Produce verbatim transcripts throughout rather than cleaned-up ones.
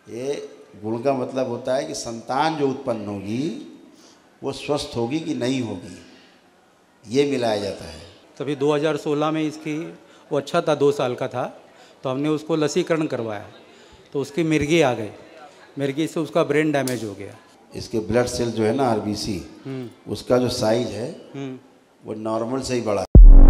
ये गुण का मतलब होता है कि संतान जो उत्पन्न होगी वो स्वस्थ होगी कि नहीं होगी, ये मिलाया जाता है। तभी दो हज़ार सोलह में इसकी वो अच्छा था, दो साल का था, तो हमने उसको लसीकरण करवाया तो उसकी मिर्गी आ गई, मिर्गी से उसका ब्रेन डैमेज हो गया। इसके ब्लड सेल जो है ना आरबीसी, उसका जो साइज है वो नॉर्मल से ही बड़ा।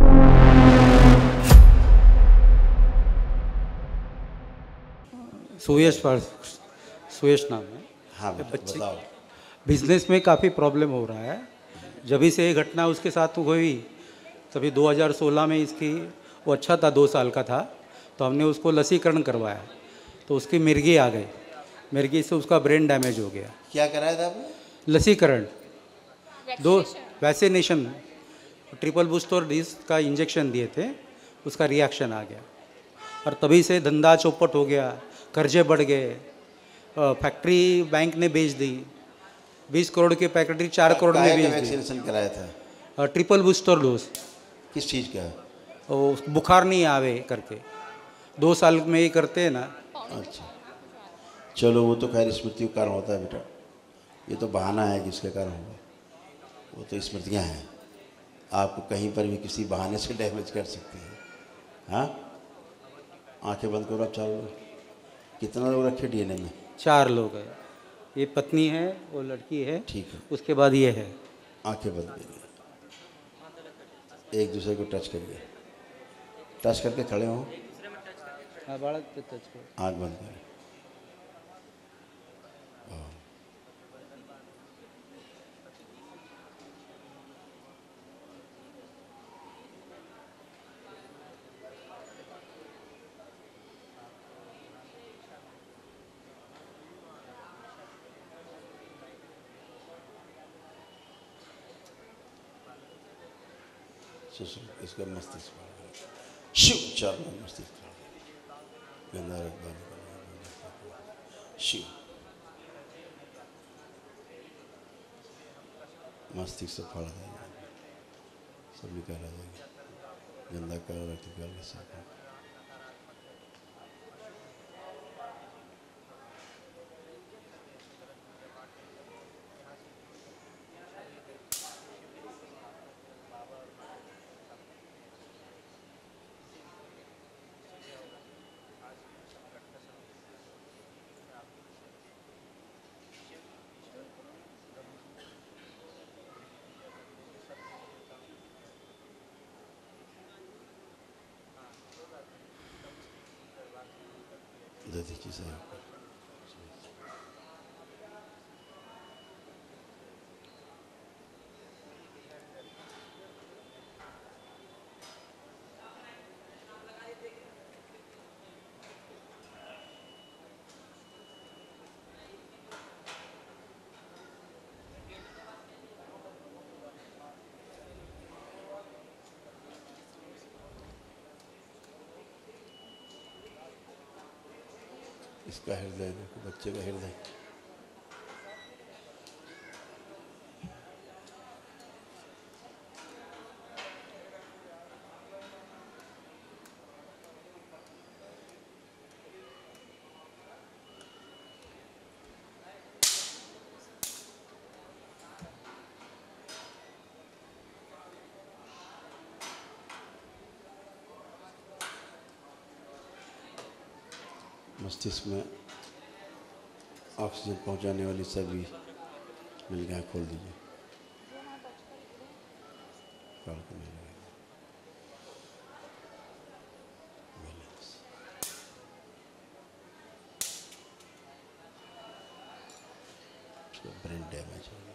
सुयश पर सुयश नाम है। हाँ बेटा, बच्चे बताओ। बिजनेस में काफ़ी प्रॉब्लम हो रहा है। जब से ये घटना उसके साथ हुई तभी दो हज़ार सोलह में इसकी वो अच्छा था, दो साल का था, तो हमने उसको लसीकरण करवाया तो उसकी मिर्गी आ गई, मिर्गी से उसका ब्रेन डैमेज हो गया। क्या कराया था आपने? लसीकरण, दो वैक्सीनेशन, ट्रिपल बूस्टर डोज का इंजेक्शन दिए थे, उसका रिएक्शन आ गया और तभी से धंधा चौपट हो गया, कर्जे बढ़ गए, फैक्ट्री बैंक ने बेच दी, बीस करोड़ की फैक्ट्री चार करोड़ में बेच दी। वैक्सीनेशन कराया था? Triple booster dose. किस चीज़ का? वो बुखार नहीं आवे करके, दो साल में ही करते हैं ना। अच्छा, चलो वो तो खैर स्मृति का कारण होता है बेटा, ये तो बहाना है कि इसके कारण होगा, वो तो स्मृतियाँ हैं, आपको कहीं पर भी किसी बहाने से डैमेज कर सकती है। हाँ, आंखें बंद करो आप चारों लोग। कितना लोग रखे डीएनए में? चार लोग हैं, ये पत्नी है, वो लड़की है, ठीक है, उसके बाद ये है। आंखें बंद करिए, एक दूसरे को टच करिए, टच करके खड़े हों, हाँ, बालक पे टच करो। आँख बंद करें। इसका मस्तिष्क शिव चार मस्तिष्क गंदा रख शिव मस्तिष्क से फाड़ा जाएगा, सब निकाला जाएगा, गंदा कर रख निकाल के साथ। दीजिए साहब। इसका हृदय देखो, बच्चे का हृदय, मस्तिष्क में ऑक्सीजन पहुंचाने वाली सभी नलिकाएं खोल दीजिए। ब्रेन डैमेज हो गया।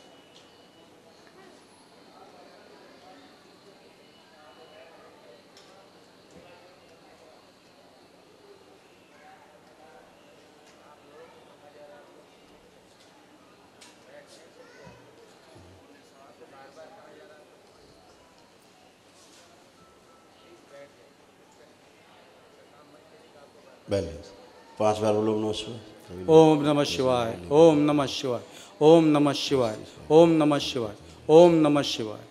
बैलेंस पांच बार बोलो नमः शिवाय। ओम नमः शिवाय, ओम नमः शिवाय, ओम नमः शिवाय, ओम नमः शिवाय, ओम नमः शिवाय।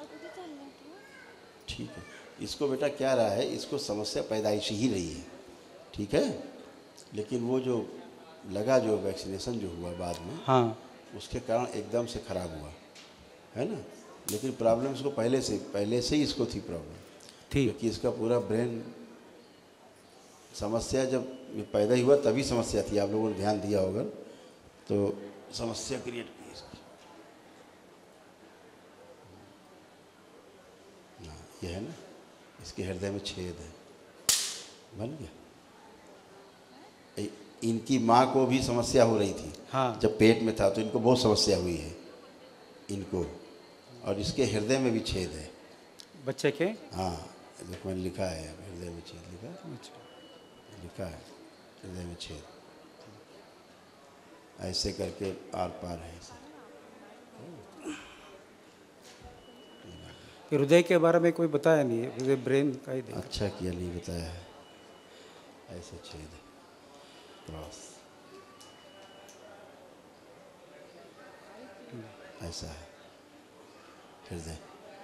ठीक है, इसको बेटा क्या रहा है, इसको समस्या पैदाइशी ही रही है, ठीक है। लेकिन वो जो लगा, जो वैक्सीनेशन जो हुआ बाद में, हाँ उसके कारण एकदम से ख़राब हुआ, है ना। लेकिन प्रॉब्लम इसको पहले से पहले से ही इसको थी प्रॉब्लम, ठीक। क्योंकि इसका पूरा ब्रेन समस्या जब ये पैदा ही हुआ तभी समस्या थी। आप लोगों ने ध्यान दिया होगा तो समस्या क्रिएट की इसकी। हाँ, ये है ना, इसके हृदय में छेद है, बन गया। इ- इनकी माँ को भी समस्या हो रही थी। हाँ जब पेट में था तो इनको बहुत समस्या हुई है इनको, और इसके हृदय में भी छेद है। बच्चे के। हाँ, देखो मैंने लिखा है, हृदय में छेद लिखा है। अच्छा लिखा है हृदय में छेद, ऐसे करके आर पार है ऐसे। हृदय के बारे में कोई बताया नहीं है, हृदय ब्रेन का ही देखा। अच्छा किया नहीं बताया है, ऐसे छेद है, क्रॉस ऐसा है हृदय।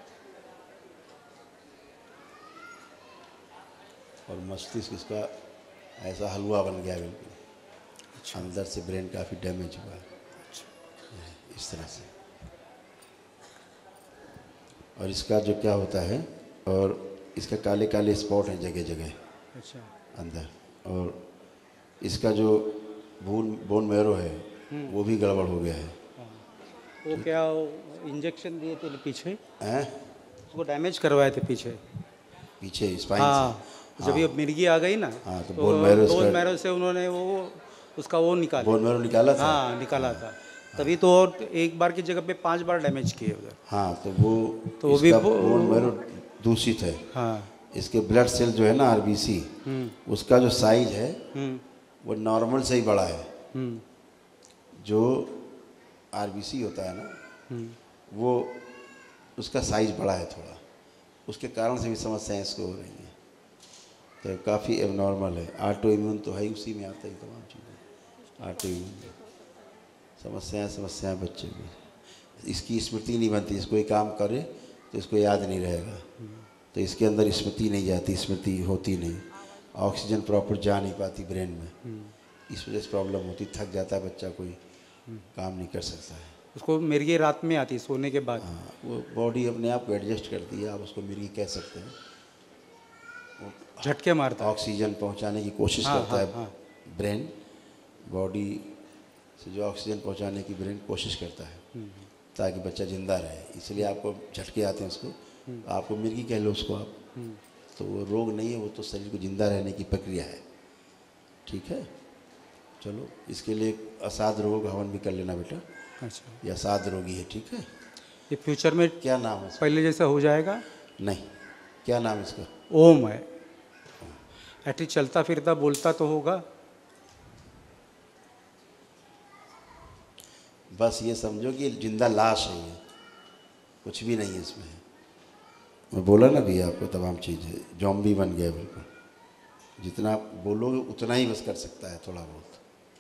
और मस्तिष्क इसका ऐसा हलवा बन गया बिल्कुल। अच्छा अंदर से ब्रेन काफ़ी डैमेज हुआ है इस तरह से। और इसका जो क्या होता है, और इसका काले काले स्पॉट हैं जगह जगह अच्छा अंदर, और इसका जो बोन बोन मैरो है वो भी गड़बड़ हो गया है। वो क्या इंजेक्शन दिए थे पीछे, हैं उसको डैमेज करवाए थे पीछे। पीछे स्पाइन हाँ से। जब ये मिर्गी आ गई ना, हाँ, तो तो बोन मैरो बोन उसका- मैरो से उन्होंने वो उसका वो निकाला। बोन मैरो निकाला था। हाँ निकाला था, तभी तो। और एक बार की जगह पे पांच बार डैमेज किए उधर। हाँ, तो वो तो वो भी इसका वो- बोन मैरो दूषित है। हाँ इसके ब्लड सेल जो है ना, आरबीसी, उसका जो साइज है हम्म वो नॉर्मल से ही बड़ा है। हम्म जो आरबीसी होता है ना, हम्म वो उसका साइज बड़ा है थोड़ा, उसके कारण से भी समस्याएं इसको हो रही हैं। तो काफ़ी एबनॉर्मल है। ऑटो इम्यून तो है ही, उसी में आता ही तमाम चीज़ें। ऑटो इम्यून समस्याएं समस्याएं बच्चे को, इसकी स्मृति नहीं बनती। इसको एक काम करे तो इसको याद नहीं रहेगा, तो इसके अंदर स्मृति नहीं जाती, स्मृति होती नहीं, ऑक्सीजन प्रॉपर जा नहीं पाती ब्रेन में, इस वजह से प्रॉब्लम होती। थक जाता है बच्चा, कोई काम नहीं कर सकता है। उसको मिर्गी रात में आती सोने के बाद। हाँ, वो बॉडी अपने आप को एडजस्ट करती है, आप उसको मिर्गी कह सकते हैं। झटके मारता है। ऑक्सीजन पहुंचाने की कोशिश हाँ, करता हाँ, है हाँ। ब्रेन, बॉडी से जो ऑक्सीजन पहुंचाने की ब्रेन कोशिश करता है ताकि बच्चा जिंदा रहे। इसलिए आपको झटके आते हैं उसको, आपको मिर्गी कह लो उसको आप, तो वो रोग नहीं है, वो तो शरीर को जिंदा रहने की प्रक्रिया है। ठीक है, चलो इसके लिए असाध रोग हवन भी कर लेना बेटा। अच्छा ये असाध रोगी है, ठीक है। ये फ्यूचर में क्या नाम है इसका? पहले जैसा हो जाएगा। नहीं, क्या नाम है इसका? ओम है। एटलीस्ट चलता फिरता बोलता तो होगा। बस ये समझो कि जिंदा लाश है ये, कुछ भी नहीं है इसमें। मैं बोला ना भी आपको, तमाम चीज़ें जॉम्बी बन गया बिल्कुल। जितना बोलोगे उतना ही बस कर सकता है, थोड़ा बहुत।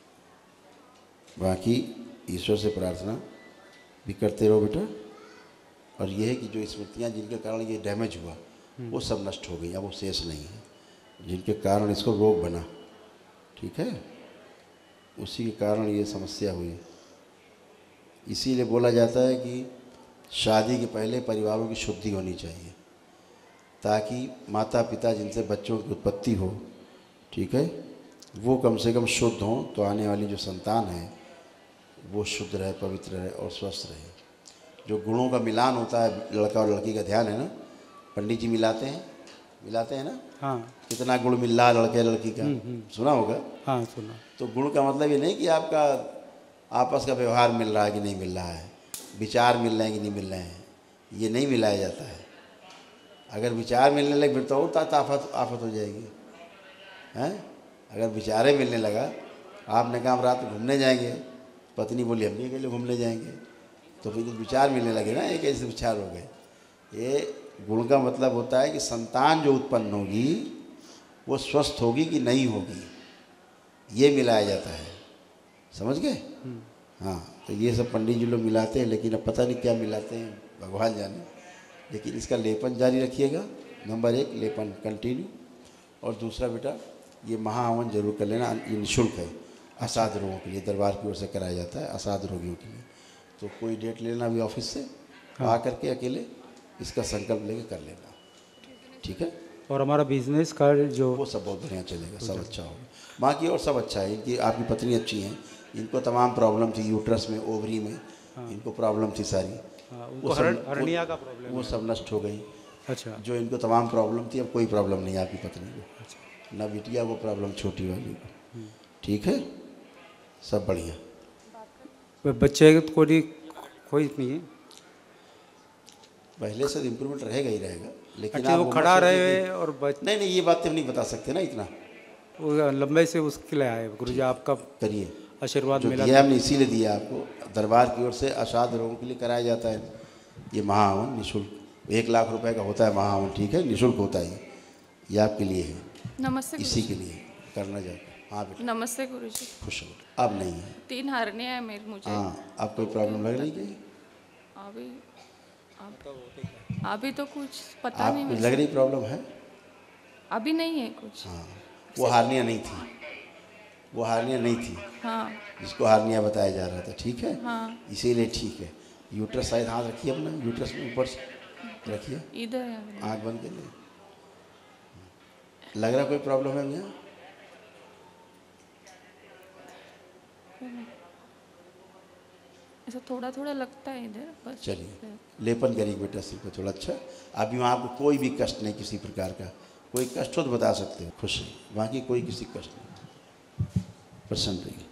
बाकी ईश्वर से प्रार्थना भी करते रहो बेटा। और ये है कि जो स्मृतियाँ जिनके कारण ये डैमेज हुआ वो सब नष्ट हो गई, अब वो शेष नहीं है, जिनके कारण इसको रोग बना। ठीक है, उसी के कारण ये समस्या हुई। इसीलिए बोला जाता है कि शादी के पहले परिवारों की शुद्धि होनी चाहिए, ताकि माता पिता जिनसे बच्चों की उत्पत्ति हो, ठीक है, वो कम से कम शुद्ध हों, तो आने वाली जो संतान है वो शुद्ध रहे, पवित्र रहे और स्वस्थ रहे। जो गुणों का मिलान होता है लड़का और लड़की का, ध्यान है ना, पंडित जी मिलाते हैं मिलाते हैं ना। हाँ कितना गुण मिल रहा है लड़के लड़की का, सुना होगा। हाँ सुना। तो गुण का मतलब ये नहीं कि आपका आपस का व्यवहार मिल रहा है कि नहीं मिल रहा है, विचार मिल रहे हैं कि नहीं मिल रहे हैं, ये नहीं मिलाया जाता है। अगर विचार मिलने लगे फिर तो और आफत आफत हो जाएगी, हैं। अगर विचारें मिलने लगा, आपने कहा हम रात में घूमने जाएंगे, पत्नी बोली हम नहीं अकेले घूमने जाएंगे, तो फिर तो विचार मिलने लगे ना, एक ऐसे विचार हो गए। ये गुण का मतलब होता है कि संतान जो उत्पन्न होगी वो स्वस्थ होगी कि नहीं होगी, ये मिलाया जाता है, समझ गए। हाँ, तो ये सब पंडित जी लोग मिलाते हैं, लेकिन अब पता नहीं क्या मिलाते हैं, भगवान जाने। लेकिन इसका लेपन जारी रखिएगा, नंबर एक लेपन कंटिन्यू। और दूसरा बेटा ये महाहवन जरूर कर लेना, ये निःशुल्क है, असाध रोगों के लिए दरबार की ओर से कराया जाता है, असाध रोगियों के लिए। तो कोई डेट लेना अभी ऑफिस से, आ करके अकेले इसका संकल्प लेके कर लेना, ठीक है। और हमारा बिजनेस का जो वो सब बहुत बढ़िया चलेगा, सब अच्छा होगा। माँ की और सब अच्छा है, इनकी आपकी पत्नी अच्छी हैं, इनको तमाम प्रॉब्लम थी यूट्रस में, ओवरी में, इनको प्रॉब्लम थी सारी, हाँ, उनको वो हर- सब हर्निया का प्रॉब्लम वो सब नष्ट हो गई। अच्छा जो इनको तमाम प्रॉब्लम थी, अब कोई प्रॉब्लम नहीं है आपकी पत्नी को, ना बिटिया वो प्रॉब्लम छोटी वाली को, ठीक है, सब बढ़िया। ब- बच्चे को नहीं कोई नहीं है। पहले से इम्प्रूवमेंट रहेगा ही रहेगा, लेकिन अच्छा आप वो उम्र खड़ा से रहे देखिए- और बच नहीं नहीं, ये बात हम नहीं बता सकते ना इतना, वो लंबाई से उसके लिए आए गुरु जी, आपका करिए आशीर्वाद जो मिला। दिया हमने इसीलिए दिया आपको, दरबार की ओर से असाध रोगों के लिए कराया जाता है ये महाहवन निःशुल्क, एक लाख रुपए का होता है महाहवन, ठीक है, निःशुल्क होता है, ये आपके लिए है, नमस्ते इसी के लिए करना जाता है। हाँ बेटा, नमस्ते गुरुजी। खुश हो। अब नहीं है, तीन हरनियाँ है मेरी मुझे। हाँ, अब कोई प्रॉब्लम लग रही है? अभी अब- अभी तो कुछ पता आप नहीं लग मुझे। रही प्रॉब्लम है? अभी नहीं है कुछ। हाँ, वो हार्निया नहीं थी, वो हार्निया नहीं थी हाँ जिसको हार्निया बताया जा रहा था, ठीक है, हाँ इसीलिए ठीक है। यूट्रस साइड हाथ रखिए अपना, यूट्रस में ऊपर से रखिए, इधर है अभी। आँख बंद कर ले। लग रहा कोई प्रॉब्लम है भैया? ऐसा थोड़ा थोड़ा लगता है इधर बस। चलिए, लेपन करिए बेटा सिर पे थोड़ा, अच्छा। अभी वहाँ आपको कोई भी कष्ट नहीं किसी प्रकार का, कोई कष्ट हो तो बता सकते हो, खुश है, बाकी कोई किसी कष्ट नहीं, प्रसन्न रहिए।